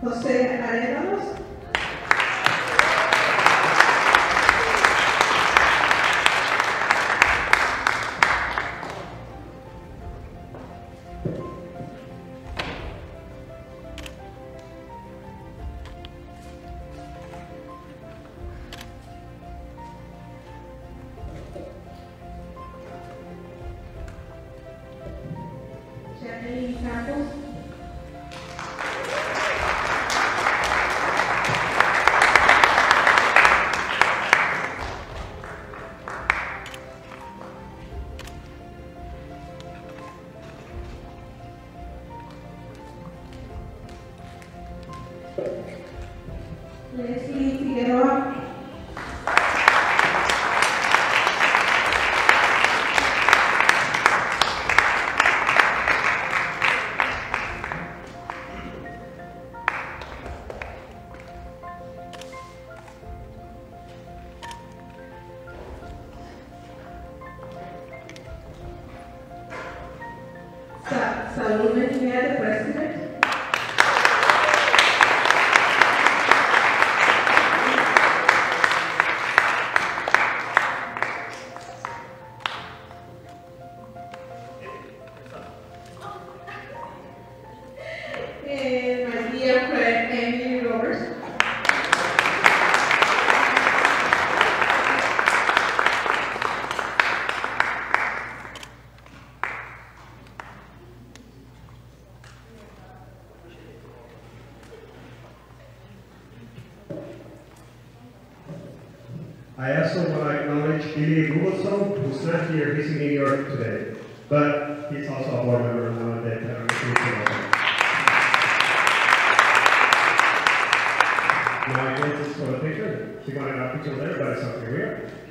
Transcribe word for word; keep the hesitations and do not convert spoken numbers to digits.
José Arenados. Jacqueline Campos. Leslie Figueroa. Sa Salud Mejía, the president. And my dear friend, Emily Roberts. I also want to acknowledge Billy Rubenson, who's not here. He's in New York today, but he's also a board member of the Panorama Commission. Now I guess it's for the picture. If you want to have a picture there, but it's not here.